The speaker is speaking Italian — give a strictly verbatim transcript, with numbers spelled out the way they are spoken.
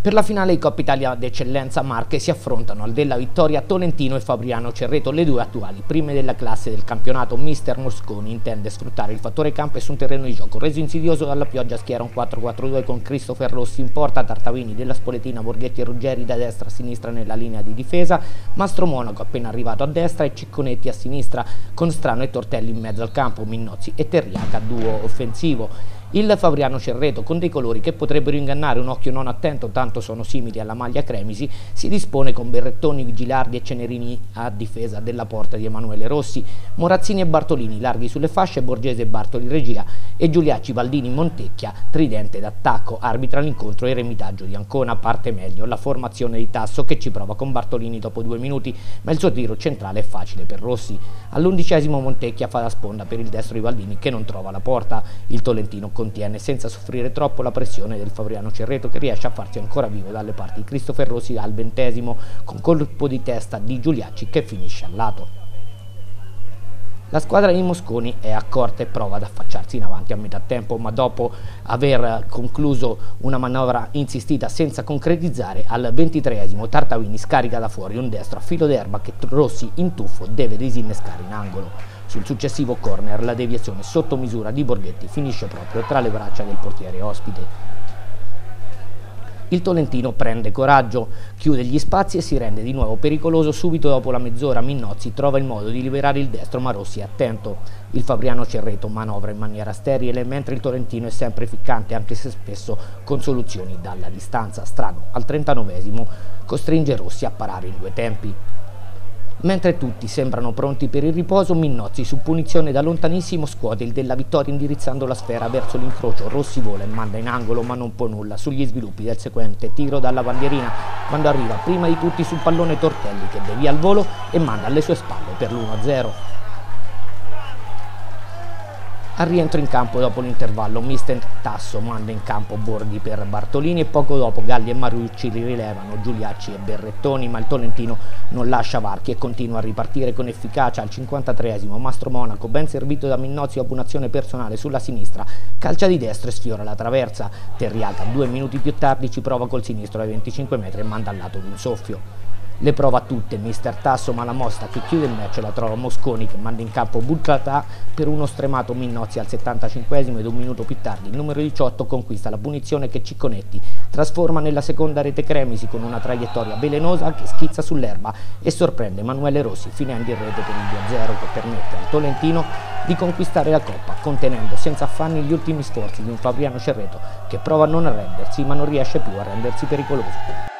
Per la finale di Coppa Italia d'Eccellenza Marche si affrontano al Della Vittoria Tolentino e Fabriano Cerreto, le due attuali prime della classe del campionato. Mister Mosconi intende sfruttare il fattore campo e su un terreno di gioco reso insidioso dalla pioggia schiera un quattro quattro due con Christopher Rossi in porta, Tartavini della Spoletina, Borghetti e Ruggeri da destra a sinistra nella linea di difesa, Mastro Monaco appena arrivato a destra e Cicconetti a sinistra con Strano e Tortelli in mezzo al campo, Minnozzi e Terriaca duo offensivo. Il Fabriano Cerreto, con dei colori che potrebbero ingannare un occhio non attento tanto sono simili alla maglia Cremisi, si dispone con Berrettoni, Vigilardi e Cenerini a difesa della porta di Emanuele Rossi, Morazzini e Bartolini larghi sulle fasce, Borgese e Bartoli regia e Giuliacci, Baldini, Montecchia, tridente d'attacco. Arbitra l'incontro e Remitaggio di Ancona. Parte meglio la formazione di Tasso che ci prova con Bartolini dopo due minuti, ma il suo tiro centrale è facile per Rossi. All'undicesimo Montecchia fa la sponda per il destro di Baldini che non trova la porta. Il Tolentino contiene senza soffrire troppo la pressione del Fabriano Cerreto che riesce a farsi ancora vivo dalle parti di Christopher Rossi al ventesimo con colpo di testa di Giuliacci che finisce al lato. La squadra di Mosconi è accorta e prova ad affacciarsi in avanti a metà tempo, ma dopo aver concluso una manovra insistita senza concretizzare, al ventitreesimo Tartavini scarica da fuori un destro a filo d'erba che Rossi in tuffo deve disinnescare in angolo. Sul successivo corner la deviazione sotto misura di Borghetti finisce proprio tra le braccia del portiere ospite. Il Tolentino prende coraggio, chiude gli spazi e si rende di nuovo pericoloso. Subito dopo la mezz'ora Minnozzi trova il modo di liberare il destro, ma Rossi è attento. Il Fabriano Cerreto manovra in maniera sterile, mentre il Tolentino è sempre ficcante, anche se spesso con soluzioni dalla distanza. Strano, al trentanovesimo costringe Rossi a parare in due tempi. Mentre tutti sembrano pronti per il riposo, Minnozzi su punizione da lontanissimo scuote il Della Vittoria indirizzando la sfera verso l'incrocio. Rossi vola e manda in angolo ma non può nulla sugli sviluppi del seguente tiro dalla bandierina, quando arriva prima di tutti sul pallone Tortelli che devia al volo e manda alle sue spalle per l'uno a zero. Al rientro in campo dopo l'intervallo mister Tasso manda in campo Borghi per Bartolini e poco dopo Galli e Marucci li rilevano Giuliacci e Berrettoni, ma il Tolentino non lascia varchi e continua a ripartire con efficacia. Al cinquantatreesimo Mastro Monaco, ben servito da Minnozzi dopo un'azione personale sulla sinistra, calcia di destra e sfiora la traversa. Terriaca due minuti più tardi ci prova col sinistro ai venticinque metri e manda al lato di un soffio. Le prova tutte mister Tasso, ma la mossa che chiude il match la trova Mosconi che manda in campo Butlata per uno stremato Minnozzi al settantacinquesimo ed un minuto più tardi il numero diciotto conquista la punizione che Cicconetti trasforma nella seconda rete Cremisi con una traiettoria velenosa che schizza sull'erba e sorprende Emanuele Rossi finendo in rete per il due a zero che permette al Tolentino di conquistare la Coppa, contenendo senza affanni gli ultimi sforzi di un Fabriano Cerreto che prova a non arrendersi ma non riesce più a rendersi pericoloso.